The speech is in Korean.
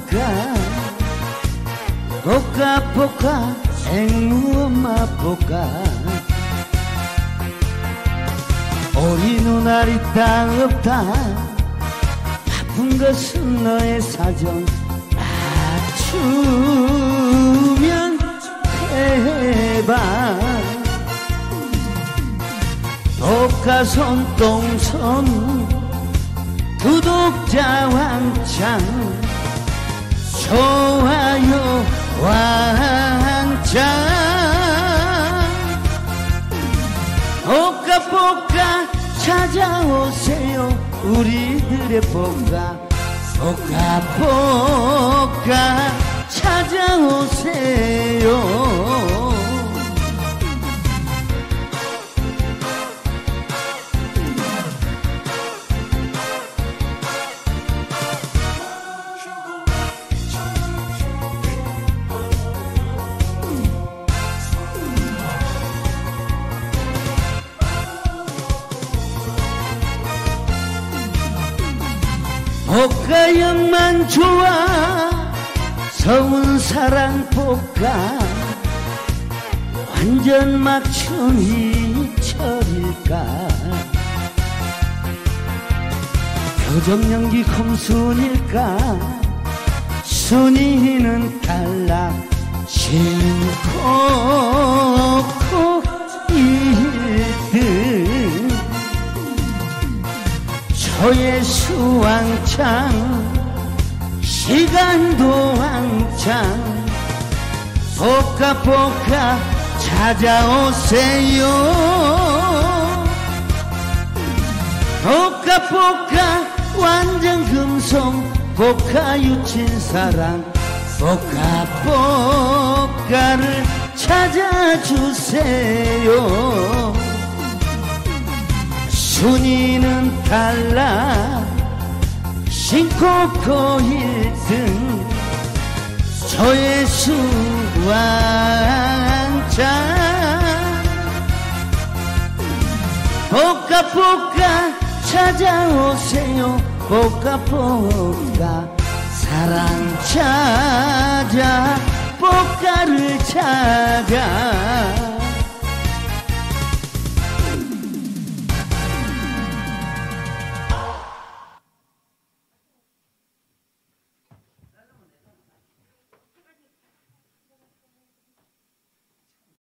볶아 생무 엄마 볶아 우리 눈알 있다 없다 바쁜 것은 너의 사정 맞추면 해봐 볶아 손동선 구독자 왕창 좋아요 왕창 볶아 찾아오세요 우리들의 볶아 찾아오세요 볶아역만 좋아 서운 사랑 볶아 완전 막춤이 철일까 표정 연기 컴순일까 순위는 탈락 신코코 1등 조회수 왕창 시간도 왕창 볶아 찾아오세요 볶아 완전 금성 볶아 유친사랑 볶아를 찾아주세요 순위는 탈락 신코코 1등 조회수 왕창 볶아 찾아오세요 볶아 사랑 찾아 볶아를 찾아